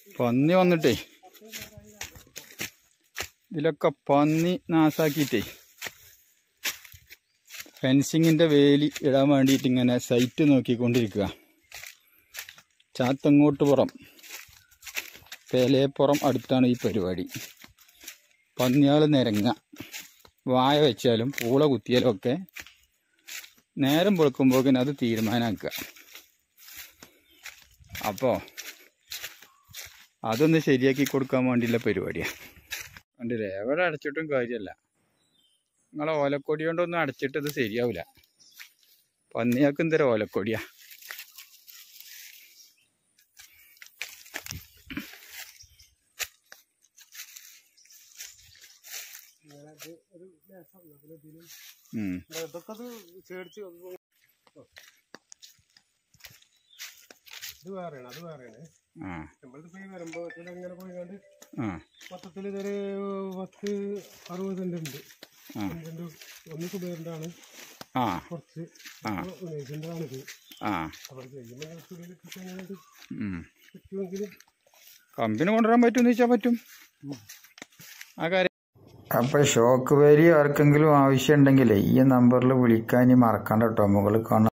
പന്നി വന്നിട്ടേ ഇതിലൊക്കെ പന്നി നാസാക്കിയിട്ടേ ഫെൻസിങ്ങിൻ്റെ വേലി ഇടാൻ വേണ്ടിയിട്ട് ഇങ്ങനെ സൈറ്റ് നോക്കിക്കൊണ്ടിരിക്കുക. ചാത്തങ്ങോട്ട് പുറം പേലേപ്പുറം അടുത്താണ് ഈ പരിപാടി. പന്നിയാൾ നിരങ്ങ വായ വെച്ചാലും പൂള കുത്തിയാലും ഒക്കെ നേരം വെളുക്കുമ്പോഴേക്കും അത് തീരുമാനമാക്കുക. അപ്പോൾ അതൊന്ന് ശരിയാക്കി കൊടുക്കാൻ വേണ്ടിയുള്ള പരിപാടിയാണ്. കണ്ടില്ലേ, എവിടെ അടച്ചിട്ടും കാര്യമല്ല. നിങ്ങളെ ഓലക്കൊടി കൊണ്ടൊന്നും അടച്ചിട്ട് ഇത് ശരിയാവില്ല. പന്നിയാൾക്ക് എന്തരം ഓലക്കൊടിയാ. മൊത്തത്തിൽ ഇതൊരു 10-60 സെന്റ് ഉണ്ട്. ഒന്ന് സുബേറിൻ്റെയാണ്, കുറച്ച് ഉനേഷിൻ്റെതാണിത്. കമ്പനി കൊണ്ടുവരാൻ പറ്റുമെന്ന് ചോദിച്ചാൽ പറ്റും ആ കാര്യം. അപ്പോൾ ഷോക്ക് വേലി ആർക്കെങ്കിലും ആവശ്യം ഉണ്ടെങ്കിൽ ഈ നമ്പറിൽ വിളിക്കാൻ മറക്കണ്ട കേട്ടോ. മുകളിൽ കാണാം.